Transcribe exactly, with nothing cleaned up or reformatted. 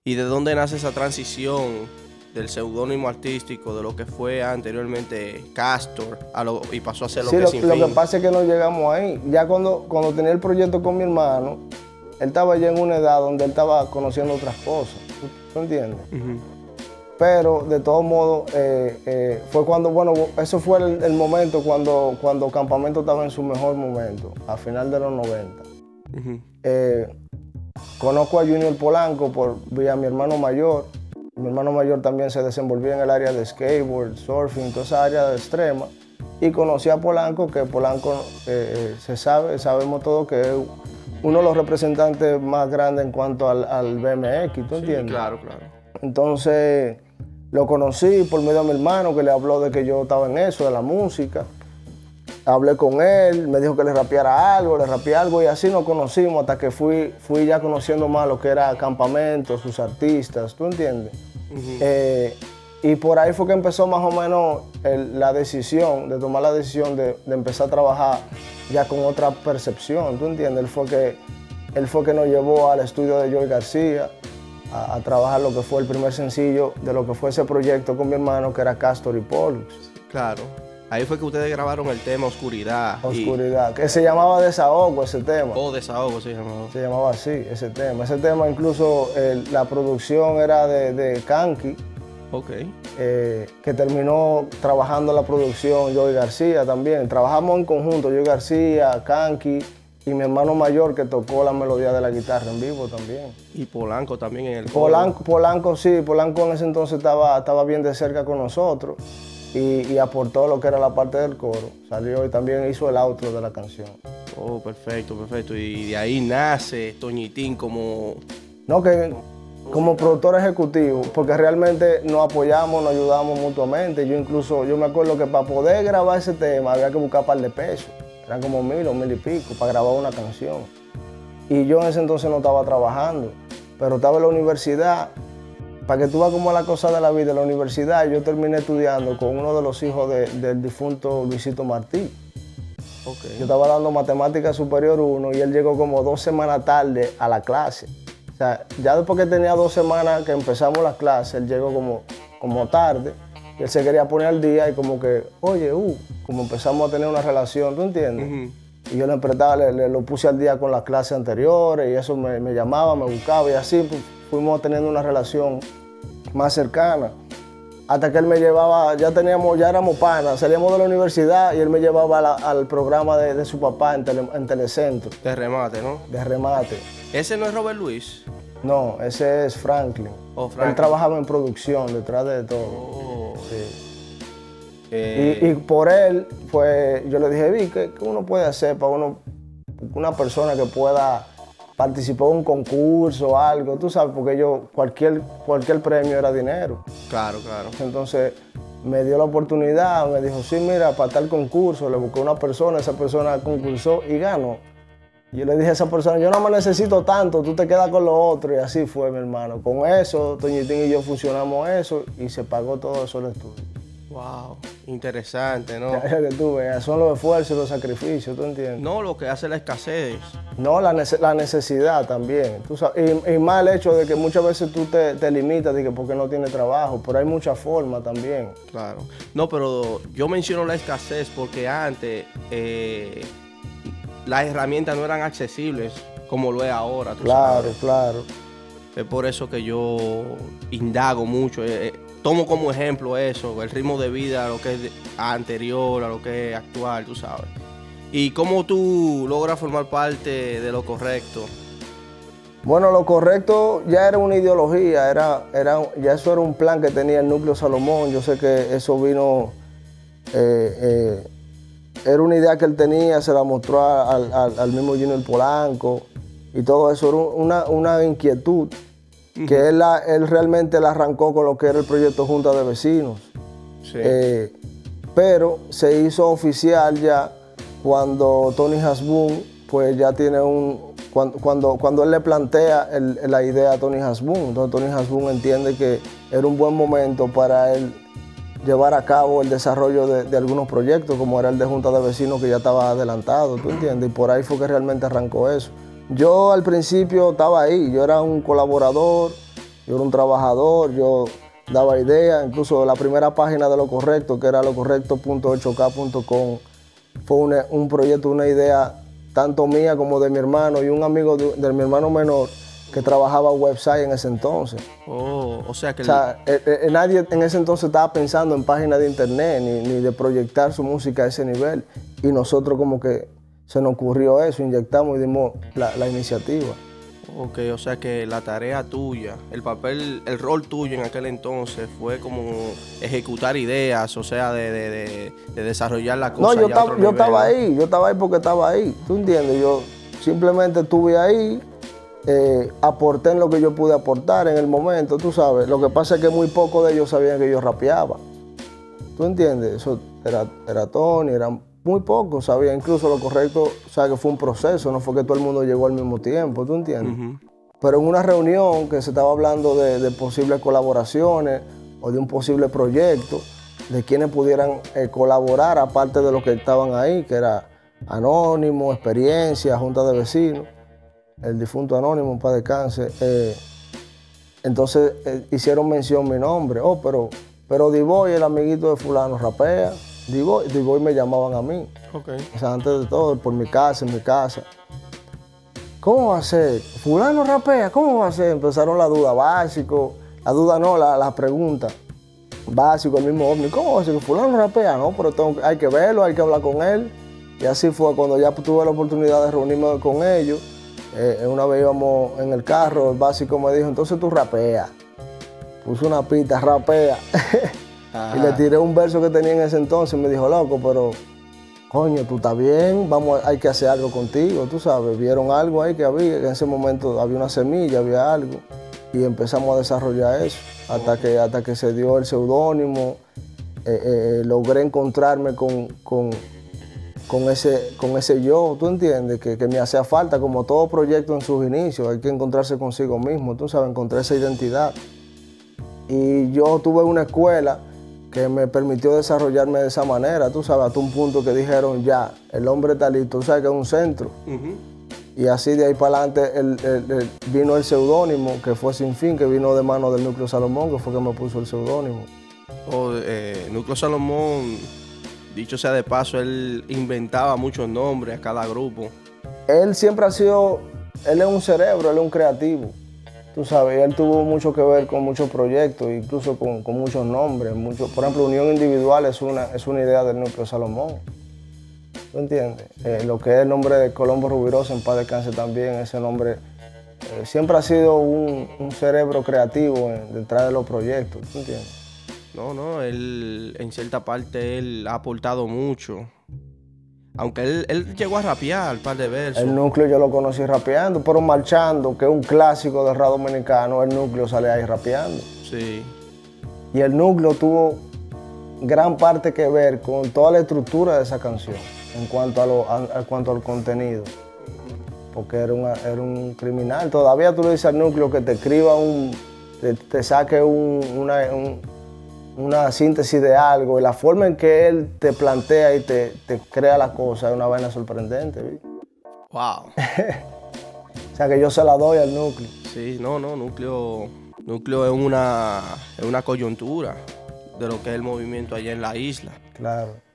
¿Y de dónde nace esa transición del seudónimo artístico de lo que fue anteriormente Castor a lo, y pasó a ser lo sí, que lo, es Sin lo Fin? que pasa es que no llegamos ahí. Ya cuando, cuando tenía el proyecto con mi hermano, él estaba ya en una edad donde él estaba conociendo otras cosas. ¿Tú, tú entiendes? Uh-huh. Pero de todos modos, eh, eh, fue cuando, bueno, eso fue el, el momento cuando, cuando Campamento estaba en su mejor momento, a final de los noventa. Uh-huh. eh, conozco a Junior Polanco por vía mi hermano mayor. Mi hermano mayor también se desenvolvía en el área de skateboard, surfing, toda esa área extrema. Y conocí a Polanco, que Polanco eh, se sabe, sabemos todos que es uno de los representantes más grandes en cuanto al, al B M X, ¿tú entiendes? Sí, claro, claro. Entonces, lo conocí por medio de mi hermano, que le habló de que yo estaba en eso, de la música. Hablé con él, me dijo que le rapeara algo, le rapeé algo y así nos conocimos hasta que fui, fui ya conociendo más lo que era Campamento, sus artistas, ¿tú entiendes? Uh-huh. eh, y por ahí fue que empezó más o menos el, la decisión, de tomar la decisión de, de empezar a trabajar ya con otra percepción, ¿tú entiendes? Él fue que, él fue que nos llevó al estudio de Joey García a, a trabajar lo que fue el primer sencillo de lo que fue ese proyecto con mi hermano, que era Castor y Pollux. Claro. Ahí fue que ustedes grabaron el tema Oscuridad. Oscuridad, y... que se llamaba Desahogo ese tema. Oh, Desahogo se llamaba. Se llamaba así, ese tema. Ese tema incluso eh, la producción era de, de Kanki. Ok. Eh, que terminó trabajando la producción Joey García también. Trabajamos en conjunto, Joey García, Kanki y mi hermano mayor que tocó la melodía de la guitarra en vivo también. Y Polanco también en el Polanco, Polanco sí, Polanco en ese entonces estaba, estaba bien de cerca con nosotros. Y, y aportó lo que era la parte del coro. Salió y también hizo el outro de la canción. Oh, perfecto, perfecto. Y de ahí nace Toñitín como... No, que como productor ejecutivo, porque realmente nos apoyamos, nos ayudamos mutuamente. Yo incluso, yo me acuerdo que para poder grabar ese tema había que buscar un par de pesos. Eran como mil o mil y pico para grabar una canción. Y yo en ese entonces no estaba trabajando, pero estaba en la universidad. Para que tú veas cómo es la cosa de la vida, en la universidad yo terminé estudiando con uno de los hijos de, del difunto Luisito Martí. Okay. Yo estaba dando matemática superior uno y él llegó como dos semanas tarde a la clase. O sea, ya después que tenía dos semanas que empezamos las clases, él llegó como, como tarde y él se quería poner al día y como que, oye, uh, como empezamos a tener una relación, ¿tú entiendes? Uh-huh. Y yo le empezaba, le, le lo puse al día con las clases anteriores y eso me, me llamaba, me buscaba y así pues, fuimos teniendo una relación más cercana, hasta que él me llevaba, ya teníamos, ya éramos panas, salíamos de la universidad y él me llevaba la, al programa de, de su papá en, tele, en Telecentro. De remate, ¿no? De remate. ¿Ese no es Robert Luis? No, ese es Franklin. Oh, Franklin. Él trabajaba en producción, detrás de todo. Oh. Sí. Eh. Y, y por él, pues, yo le dije, vi, ¿qué, qué uno puede hacer para uno, una persona que pueda participó en un concurso o algo, tú sabes, porque yo, cualquier, cualquier premio era dinero. Claro, claro. Entonces, me dio la oportunidad, me dijo, sí, mira, para tal concurso, le busqué una persona, esa persona concursó y ganó. Yo le dije a esa persona, yo no me necesito tanto, tú te quedas con lo otro, y así fue, mi hermano. Con eso, Toñitín y yo funcionamos eso, y se pagó todo eso el estudio. Wow, interesante, ¿no? Ya, ya que tú veas, son los esfuerzos y los sacrificios, ¿tú entiendes? No, lo que hace la escasez. No, la, nece la necesidad también. Tú sabes, y, y más el hecho de que muchas veces tú te, te limitas de que porque no tienes trabajo, pero hay muchas formas también. Claro. No, pero yo menciono la escasez porque antes eh, las herramientas no eran accesibles como lo es ahora. ¿Tú Claro, sabes? claro. Es por eso que yo indago mucho. Eh, Tomo como ejemplo eso, el ritmo de vida, a lo que es anterior, a lo que es actual, tú sabes. ¿Y cómo tú logras formar parte de Lo Correcto? Bueno, Lo Correcto ya era una ideología, era, era, ya eso era un plan que tenía el Núcleo Salomón. Yo sé que eso vino, eh, eh, era una idea que él tenía, se la mostró al, al, al mismo Junior Polanco y todo eso, era una, una inquietud. Que él, la, él realmente la arrancó con lo que era el proyecto Junta de Vecinos. Sí. Eh, pero se hizo oficial ya cuando Tony Hasbun, pues ya tiene un... Cuando, cuando, cuando él le plantea el, la idea a Tony Hasbun, entonces Tony Hasbun entiende que era un buen momento para él llevar a cabo el desarrollo de, de algunos proyectos, como era el de Junta de Vecinos, que ya estaba adelantado, ¿tú entiendes? Y por ahí fue que realmente arrancó eso. Yo al principio estaba ahí, yo era un colaborador Yo era un trabajador, yo daba ideas, incluso la primera página de Lo Correcto, que era lo correcto punto ocho k punto com, fue una, un proyecto, una idea tanto mía como de mi hermano y un amigo de, de mi hermano menor que trabajaba website en ese entonces. Oh, o sea que... O sea, el... eh, eh, nadie en ese entonces estaba pensando en páginas de internet ni, ni de proyectar su música a ese nivel. Y nosotros como que se nos ocurrió eso, inyectamos y dimos la, la iniciativa. Ok, o sea que la tarea tuya, el papel, el rol tuyo en aquel entonces fue como ejecutar ideas, o sea, de, de, de, de desarrollar la cosa. No, yo, ya a estaba, otro yo nivel, estaba ¿no? ahí, yo estaba ahí porque estaba ahí, ¿tú entiendes? Yo simplemente estuve ahí, eh, aporté en lo que yo pude aportar en el momento, tú sabes. Lo que pasa es que muy pocos de ellos sabían que yo rapeaba, ¿tú entiendes? Eso era, era Tony, eran muy pocos sabían, incluso Lo Correcto, o sea, que fue un proceso, no fue que todo el mundo llegó al mismo tiempo, ¿tú entiendes? Uh-huh. Pero en una reunión que se estaba hablando de, de posibles colaboraciones o de un posible proyecto, de quienes pudieran eh, colaborar, aparte de los que estaban ahí, que era Anónimo, Experiencia, Junta de Vecinos, el difunto Anónimo, en paz descanse. Eh, entonces eh, hicieron mención mi nombre. Oh, pero, pero D-Boy, el amiguito de fulano, rapea. D-Boy, D-Boy me llamaban a mí. Okay. O sea, antes de todo, por mi casa, en mi casa. ¿Cómo va a ser? Fulano rapea, ¿cómo va a ser? Empezaron la duda básico, la duda no, la, la pregunta. Básico, el mismo ovni. ¿Cómo va a ser que fulano rapea? No, pero tengo, hay que verlo, hay que hablar con él. Y así fue cuando ya tuve la oportunidad de reunirme con ellos. Eh, una vez íbamos en el carro, el básico me dijo, entonces tú rapeas. Puso una pista, rapea. Y le tiré un verso que tenía en ese entonces y me dijo, loco, pero coño, tú estás bien, vamos, hay que hacer algo contigo, tú sabes. Vieron algo ahí que había, en ese momento había una semilla, había algo. Y empezamos a desarrollar eso, hasta que, hasta que se dio el seudónimo. Eh, eh, logré encontrarme con, con, con, ese, con ese yo, ¿tú entiendes? Que, que me hacía falta, como todo proyecto en sus inicios, hay que encontrarse consigo mismo, tú sabes, encontrar esa identidad. Y yo tuve una escuela que me permitió desarrollarme de esa manera, tú sabes, hasta un punto que dijeron, ya, el hombre está listo, tú sabes que es un centro. Uh-huh. Y así de ahí para adelante el, el, el, vino el seudónimo, que fue Sin Fin, que vino de mano del Núcleo Salomón, que fue que me puso el seudónimo. Oh, eh, Núcleo Salomón, dicho sea de paso, él inventaba muchos nombres a cada grupo. Él siempre ha sido, él es un cerebro, él es un creativo. Tú sabes, él tuvo mucho que ver con muchos proyectos, incluso con, con muchos nombres. Mucho, por ejemplo, Unión Individual es una, es una idea del Núcleo Salomón. ¿Tú entiendes? Eh, lo que es el nombre de Colombo Rubirosa, en paz descanse también, ese nombre eh, siempre ha sido un, un cerebro creativo en, detrás de los proyectos. ¿Tú entiendes? No, no, él en cierta parte él ha aportado mucho. Aunque él, él llegó a rapear un par de versos. El Núcleo yo lo conocí rapeando, pero Marchando, que es un clásico del rap dominicano, el Núcleo sale ahí rapeando. Sí. Y el Núcleo tuvo gran parte que ver con toda la estructura de esa canción, en cuanto, a lo, a, en cuanto al contenido. Porque era, una, era un criminal. Todavía tú le dices al Núcleo que te escriba un, te, te saque un, una... Un, una síntesis de algo y la forma en que él te plantea y te, te crea la cosa es una vaina sorprendente. ¿Sí? Wow. O sea que yo se la doy al Núcleo. Sí, no, no, Núcleo, Núcleo es una, es una coyuntura de lo que es el movimiento allá en la isla. Claro.